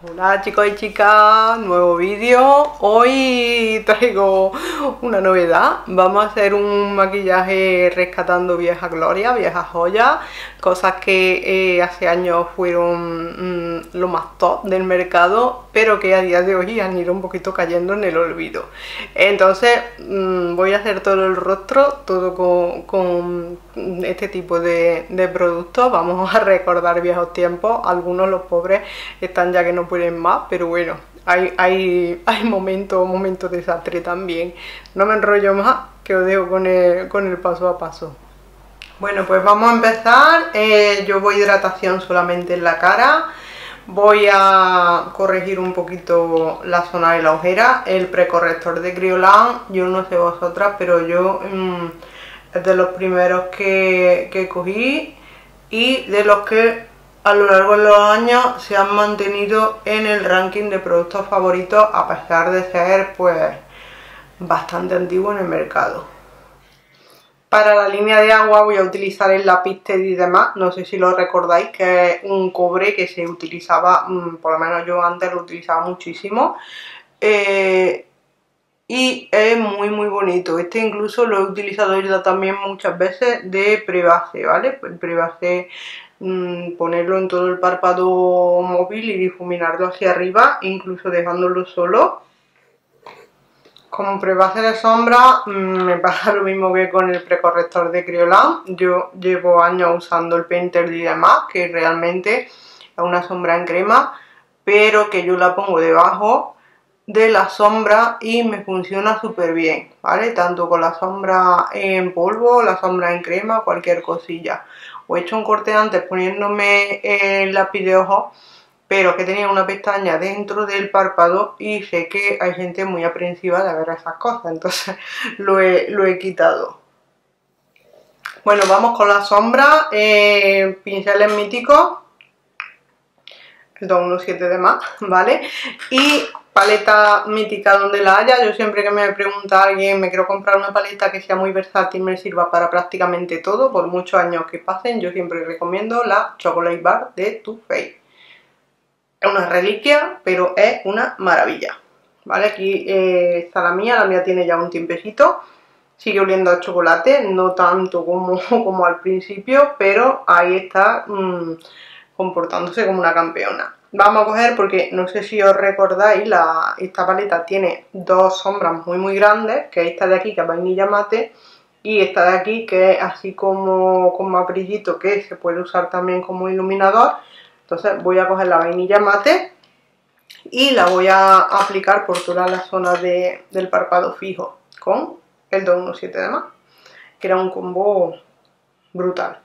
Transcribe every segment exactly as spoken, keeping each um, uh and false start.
Hola chicos y chicas, nuevo vídeo. Hoy traigo una novedad. Vamos a hacer un maquillaje rescatando vieja gloria, viejas joyas, cosas que eh, hace años fueron mmm, lo más top del mercado, pero que a día de hoy han ido un poquito cayendo en el olvido. Entonces mmm, voy a hacer todo el rostro, todo con, con este tipo de, de productos. Vamos a recordar viejos tiempos. Algunos, los pobres, están ya que no pueden más, pero bueno, hay, hay, hay momentos, momentos de desastre también. No me enrollo más, que os dejo con el, con el paso a paso. Bueno, pues vamos a empezar. Eh, yo voy hidratación solamente en la cara. Voy a corregir un poquito la zona de la ojera. El precorrector de Kryolan, yo no sé vosotras, pero yo mmm, es de los primeros que, que cogí y de los que a lo largo de los años se han mantenido en el ranking de productos favoritos, a pesar de ser pues bastante antiguo en el mercado. Para la línea de agua voy a utilizar el lápiz Teddy y demás, no sé si lo recordáis, que es un cobre que se utilizaba, por lo menos yo antes lo utilizaba muchísimo, eh, y es muy muy bonito. Este incluso lo he utilizado yo también muchas veces de pre-base, ¿vale? El pre-base, mmm, ponerlo en todo el párpado móvil y difuminarlo hacia arriba, incluso dejándolo solo. Como prebase de sombra mmm, me pasa lo mismo que con el precorrector de Kryolan. Yo llevo años usando el Painter y demás, que realmente es una sombra en crema, pero que yo la pongo debajo de la sombra y me funciona súper bien, ¿vale? Tanto con la sombra en polvo, la sombra en crema, cualquier cosilla. O he hecho un corte antes poniéndome el lápiz de ojo, pero que tenía una pestaña dentro del párpado y sé que hay gente muy aprensiva de ver esas cosas, entonces lo he, lo he quitado. Bueno, vamos con la sombra, eh, pinceles míticos, el dos uno siete de más, ¿vale? Y paleta mítica donde la haya. Yo siempre que me pregunta alguien, me quiero comprar una paleta que sea muy versátil, me sirva para prácticamente todo, por muchos años que pasen, yo siempre recomiendo la Chocolate Bar de Too Faced. Es una reliquia, pero es una maravilla, ¿vale? Aquí eh, está la mía, la mía tiene ya un tiempecito, sigue oliendo a chocolate, no tanto como, como al principio, pero ahí está mmm, comportándose como una campeona. Vamos a coger, porque no sé si os recordáis, la, esta paleta tiene dos sombras muy muy grandes, que es esta de aquí, que es vainilla mate, y esta de aquí, que es así como con más brillito, que se puede usar también como iluminador. Entonces voy a coger la vainilla mate y la voy a aplicar por toda la zona de, del párpado fijo con el dos uno siete de más, que era un combo brutal.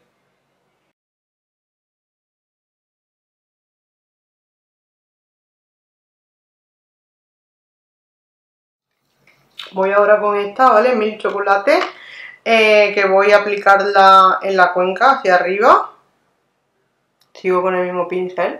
Voy ahora con esta, ¿vale? Mil chocolate, eh, que voy a aplicarla en la cuenca hacia arriba. Sigo con el mismo pincel.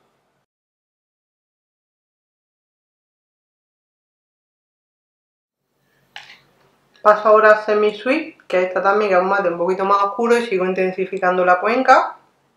Paso ahora a Semi Sweet, que esta también que es un mate un poquito más oscuro, y sigo intensificando la cuenca.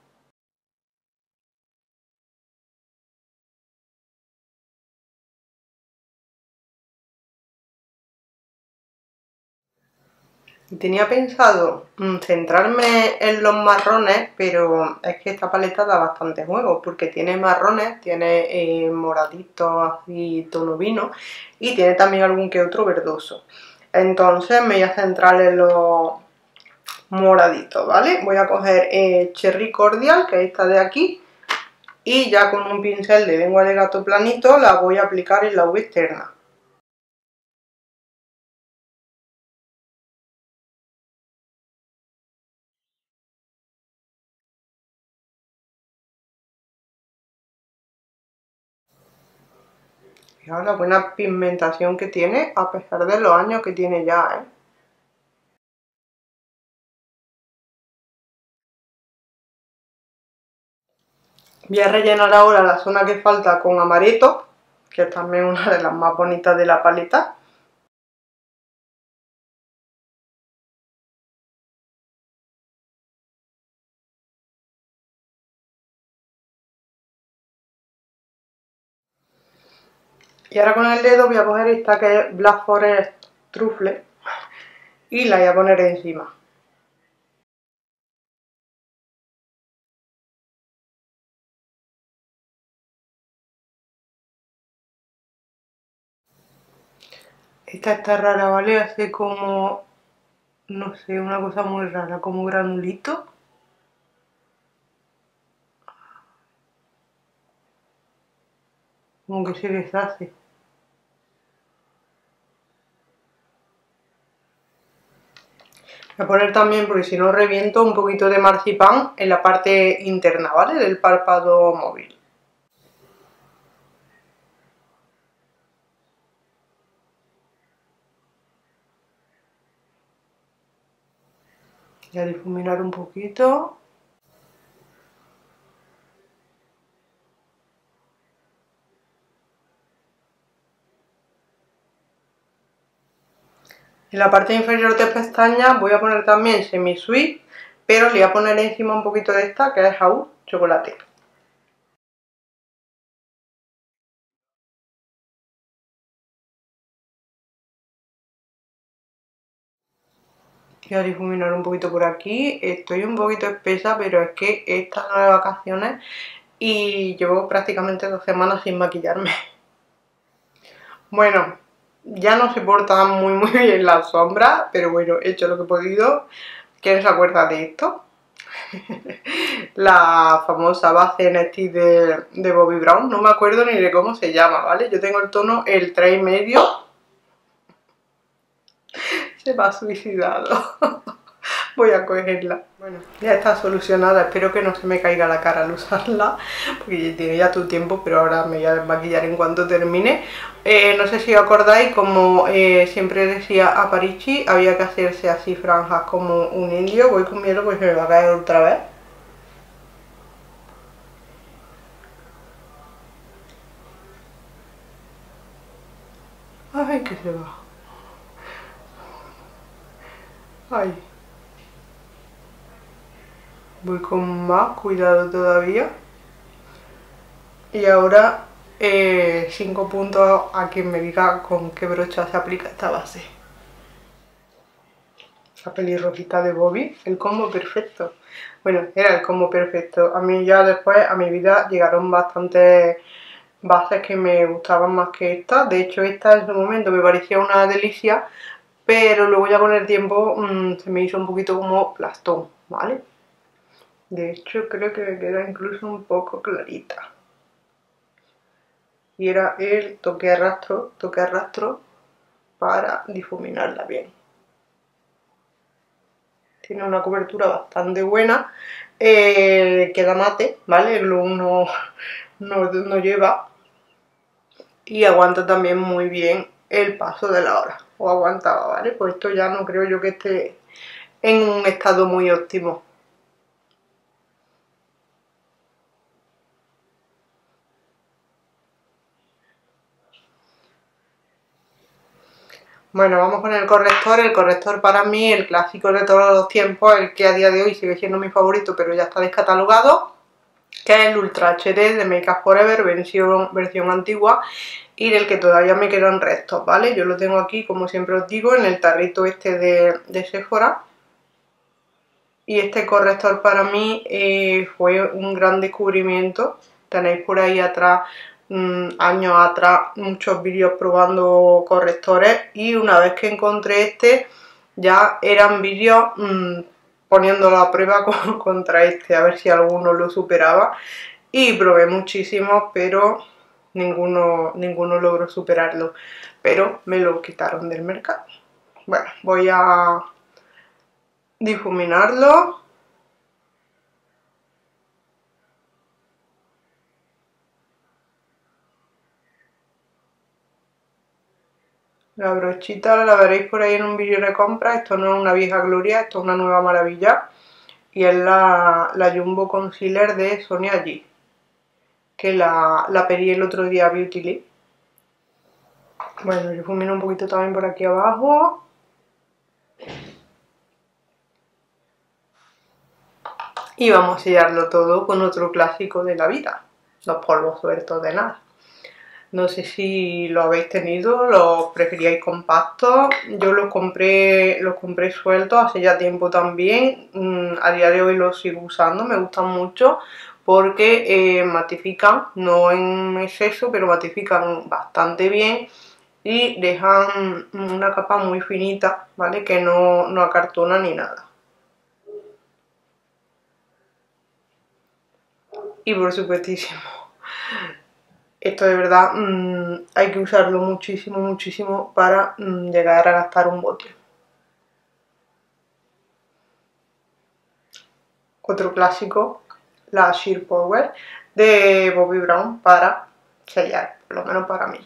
Tenía pensado mmm, centrarme en los marrones, pero es que esta paleta da bastante juego, porque tiene marrones, tiene eh, moraditos así tono vino, y tiene también algún que otro verdoso. Entonces me voy a centrar en los moraditos, ¿vale? Voy a coger eh, Cherry Cordial, que es esta de aquí, y ya con un pincel de lengua de gato planito la voy a aplicar en la uve externa. Fijaos la buena pigmentación que tiene, a pesar de los años que tiene ya, ¿eh? Voy a rellenar ahora la zona que falta con amaretto, que es también una de las más bonitas de la paleta. Y ahora con el dedo voy a coger esta que es Black Forest Truffle y la voy a poner encima. Esta está rara, ¿vale? Hace como, no sé, una cosa muy rara, como granulito. Como que se deshace. Voy a poner también, porque si no reviento, un poquito de marcipán en la parte interna, ¿vale? Del párpado móvil. Voy a difuminar un poquito. En la parte inferior de pestañas voy a poner también Semi Sweet, pero le voy a poner encima un poquito de esta, que es House Chocolate. Voy a difuminar un poquito por aquí. Estoy un poquito espesa, pero es que he estado de vacaciones y llevo prácticamente dos semanas sin maquillarme. Bueno, ya no se porta muy muy bien la sombra, pero bueno, he hecho lo que he podido. ¿Quién se acuerda de esto? La famosa base en stick de, de Bobbi Brown, no me acuerdo ni de cómo se llama, ¿vale? Yo tengo el tono el tres y medio. Se me ha suicidado. Voy a cogerla. Bueno, ya está solucionada, espero que no se me caiga la cara al usarla, porque tiene ya tu tiempo, pero ahora me voy a maquillar en cuanto termine. Eh, no sé si os acordáis, como eh, siempre decía Aparici, había que hacerse así franjas como un indio. Voy con miedo porque se me va a caer otra vez. Ay, que se va. Ay. Voy con más cuidado todavía. Y ahora cinco puntos a quien me diga con qué brocha se aplica esta base. La pelirrojita de Bobbi, el combo perfecto. Bueno, era el combo perfecto. A mí ya después, a mi vida, llegaron bastantes bases que me gustaban más que esta. De hecho, esta en su momento me parecía una delicia, pero luego ya con el tiempo mmm, se me hizo un poquito como plastón, ¿vale? De hecho, creo que me queda incluso un poco clarita. Y era el toque arrastro, toque arrastro para difuminarla bien. Tiene una cobertura bastante buena, eh, queda mate, ¿vale? El glue no, no, no lleva y aguanta también muy bien el paso de la hora, o aguantaba, ¿vale? Pues esto ya no creo yo que esté en un estado muy óptimo. Bueno, vamos con el corrector. El corrector para mí, el clásico de todos los tiempos, el que a día de hoy sigue siendo mi favorito, pero ya está descatalogado, que es el Ultra H D de Make Up For Ever, versión, versión antigua, y del que todavía me quedan restos, ¿vale? Yo lo tengo aquí, como siempre os digo, en el tarrito este de, de Sephora. Y este corrector para mí eh, fue un gran descubrimiento. Tenéis por ahí atrás, mmm, años atrás, muchos vídeos probando correctores, y una vez que encontré este, ya eran vídeos mmm, poniéndolo a prueba con, contra este, a ver si alguno lo superaba. Y probé muchísimos, pero ninguno, ninguno logró superarlo. Pero me lo quitaron del mercado. Bueno, voy a difuminarlo. La brochita la veréis por ahí en un vídeo de compra. Esto no es una vieja gloria, esto es una nueva maravilla. Y es la, la Jumbo Concealer de Sonia G, que la, la pedí el otro día a Beautyly. Bueno, difumino un poquito también por aquí abajo. Y vamos a sellarlo todo con otro clásico de la vida, los polvos sueltos de nada. No sé si lo habéis tenido, los preferíais compactos. Yo los compré, los compré sueltos hace ya tiempo también. A día de hoy los sigo usando, me gustan mucho porque eh, matifican, no en exceso, pero matifican bastante bien y dejan una capa muy finita, ¿vale? Que no, no acartona ni nada. Y por supuestísimo, esto de verdad mmm, hay que usarlo muchísimo, muchísimo para mmm, llegar a gastar un bote. Otro clásico, la Sheer Power de Bobbi Brown para sellar, por lo menos para mí.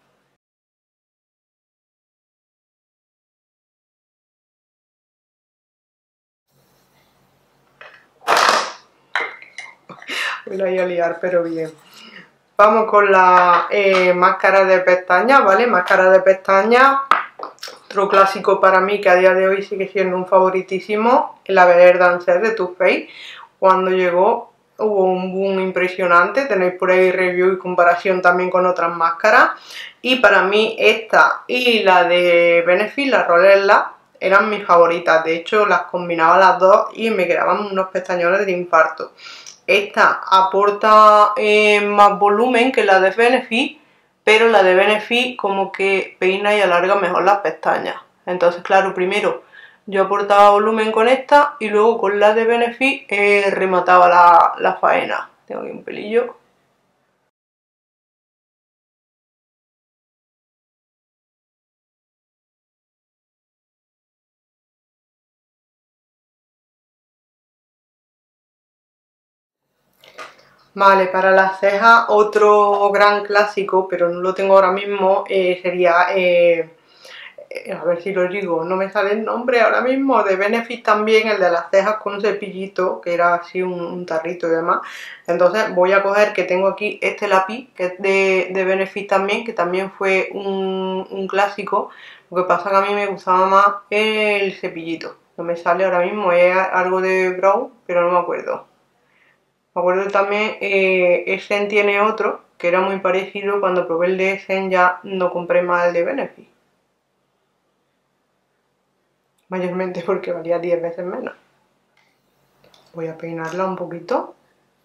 Me la voy a liar, pero bien. Vamos con la eh, máscara de pestañas, ¿vale? Máscara de pestañas, otro clásico para mí que a día de hoy sigue siendo un favoritísimo, la Belle Dancer de Too Faced. Cuando llegó hubo un boom impresionante, tenéis por ahí review y comparación también con otras máscaras. Y para mí esta y la de Benefit, la Roller, eran mis favoritas. De hecho las combinaba las dos y me quedaban unos pestañones de infarto. Esta aporta eh, más volumen que la de Benefit, pero la de Benefit como que peina y alarga mejor las pestañas. Entonces, claro, primero yo aportaba volumen con esta y luego con la de Benefit eh, remataba la, la faena. Tengo aquí un pelillo. Vale, para las cejas otro gran clásico, pero no lo tengo ahora mismo, eh, sería, eh, a ver si lo digo, no me sale el nombre ahora mismo, de Benefit también, el de las cejas con cepillito, que era así un, un tarrito y demás. Entonces voy a coger, que tengo aquí este lápiz, que es de, de Benefit también, que también fue un, un clásico. Lo que pasa que a mí me gustaba más el cepillito, no me sale ahora mismo, es algo de Brown, pero no me acuerdo. Me acuerdo también, eh, Essen tiene otro, que era muy parecido. Cuando probé el de Essen ya no compré más el de Benefit. Mayormente porque valía diez veces menos. Voy a peinarla un poquito.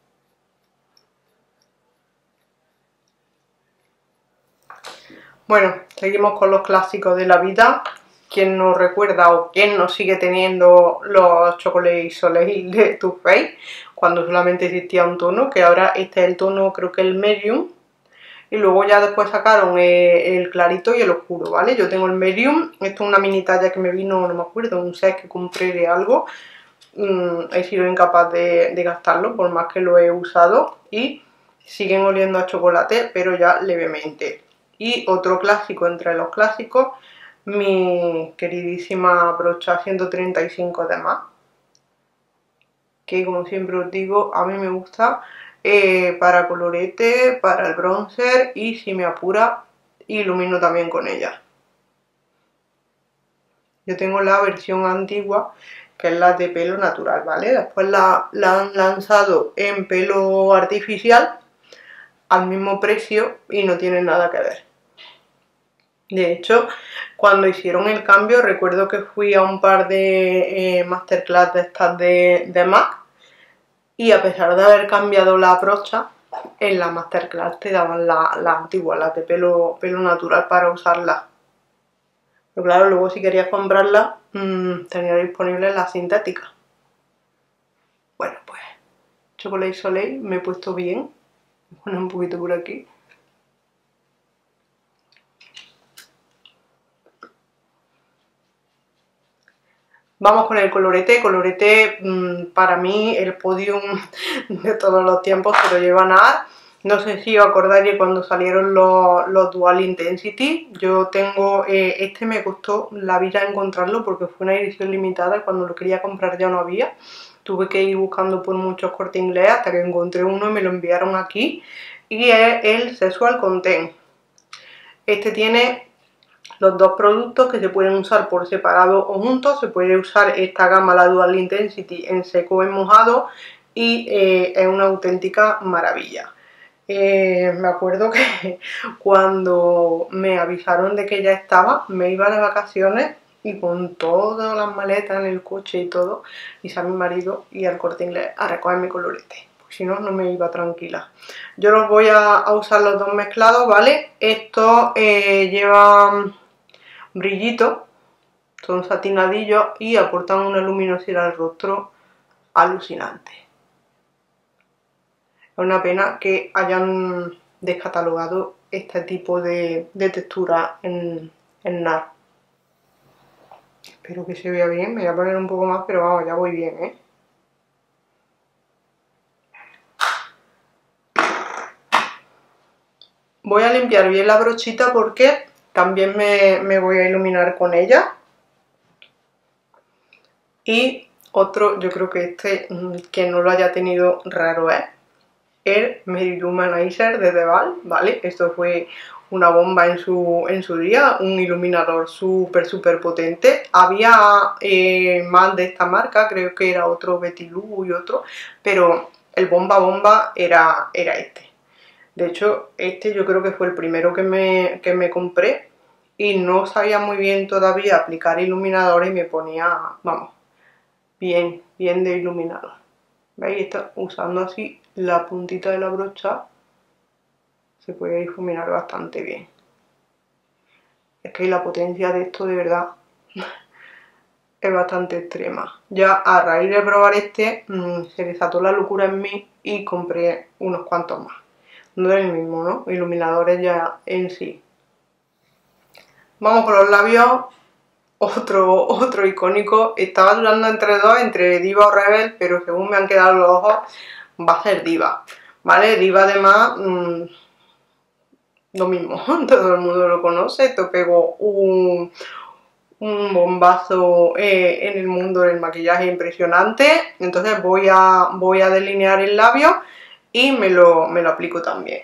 Bueno, seguimos con los clásicos de la vida. ¿Quién nos recuerda o quién nos sigue teniendo los Chocolate Soleil de Too Faced? Cuando solamente existía un tono, que ahora este es el tono, creo que el medium. Y luego ya después sacaron eh, el clarito y el oscuro, ¿vale? Yo tengo el medium, esto es una mini talla que me vino, no me acuerdo, un set que compré de algo. Mm, he sido incapaz de, de gastarlo, por más que lo he usado. Y siguen oliendo a chocolate, pero ya levemente. Y otro clásico entre los clásicos, mi queridísima brocha ciento treinta y cinco de más, que como siempre os digo, a mí me gusta eh, para colorete, para el bronzer y si me apura, ilumino también con ella. Yo tengo la versión antigua, que es la de pelo natural, ¿vale? Después la, la han lanzado en pelo artificial al mismo precio y no tienen nada que ver. De hecho, cuando hicieron el cambio, recuerdo que fui a un par de eh, masterclass de estas de, de MAC, y a pesar de haber cambiado la brocha, en la masterclass te daban la, la antigua, la de pelo, pelo natural para usarla. Pero claro, luego si querías comprarla, mmm, tenía disponible la sintética. Bueno, pues Chocolate Soleil me he puesto bien. Voy a poner un poquito por aquí. Vamos con el colorete. Colorete, mmm, para mí, el podium de todos los tiempos se lo lleva NARS. No sé si os acordáis cuando salieron los, los Dual Intensity. Yo tengo, eh, este me costó la vida encontrarlo porque fue una edición limitada y cuando lo quería comprar ya no había. Tuve que ir buscando por muchos Corte Inglés hasta que encontré uno y me lo enviaron aquí. Y es el Sexual Content. Este tiene los dos productos que se pueden usar por separado o juntos. Se puede usar esta gama, la Dual Intensity, en seco o en mojado y eh, es una auténtica maravilla. Eh, me acuerdo que cuando me avisaron de que ya estaba, me iba de vacaciones y con todas las maletas en el coche y todo, y a mi marido y al Corte Inglés a recoger mi colorete, porque si no, no me iba tranquila. Yo los voy a, a usar los dos mezclados, ¿vale? Estos eh, llevan brillito, son satinadillos y aportan una luminosidad al rostro alucinante. Es una pena que hayan descatalogado este tipo de, de textura en, en N A R. Espero que se vea bien, me voy a poner un poco más, pero vamos, ya voy bien, ¿eh? Voy a limpiar bien la brochita porque también me, me voy a iluminar con ella. Y otro, yo creo que este, que no lo haya tenido raro es el Meri-Luminizer de Deval, ¿vale? Esto fue una bomba en su, en su día, un iluminador súper, súper potente. Había eh, más de esta marca, creo que era otro Betty Lou y otro, pero el bomba bomba era, era este. De hecho, este yo creo que fue el primero que me, que me compré y no sabía muy bien todavía aplicar iluminadores y me ponía, vamos, bien, bien de iluminador. ¿Veis? Está usando así la puntita de la brocha, se puede difuminar bastante bien. Es que la potencia de esto de verdad es bastante extrema. Ya a raíz de probar este, mmm, se desató la locura en mí y compré unos cuantos más. No es el mismo, ¿no? Iluminadores ya en sí. Vamos con los labios. Otro, otro icónico. Estaba dudando entre dos, entre Diva o Rebel, pero según me han quedado los ojos, va a ser Diva. ¿Vale? Diva además, mmm, lo mismo, todo el mundo lo conoce. Esto pegó un, un bombazo eh, en el mundo del maquillaje impresionante. Entonces voy a, voy a delinear el labio y me lo, me lo aplico también.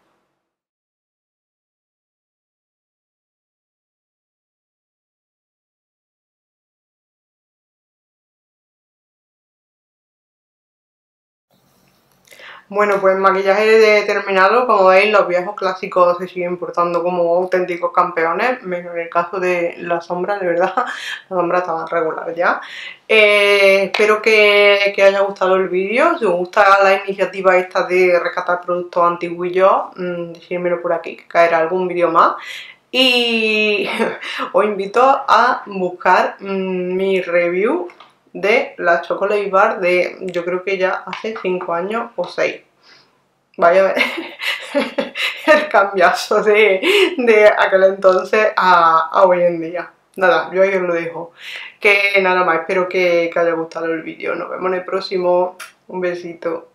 Bueno, pues maquillaje de terminado, como veis los viejos clásicos se siguen portando como auténticos campeones, menos en el caso de la sombra, de verdad, la sombra estaba regular ya. Eh, espero que, que haya gustado el vídeo. Si os gusta la iniciativa esta de rescatar productos antiguillos, mmm, decírmelo por aquí, que caerá algún vídeo más. Y os invito a buscar mmm, mi review de la Chocolate Bar de, yo creo que ya hace cinco años o seis. Vaya a ver el cambiazo de, de aquel entonces a, a hoy en día. Nada, yo ahí os lo dejo. Que nada más, espero que, que haya gustado el vídeo. Nos vemos en el próximo. Un besito.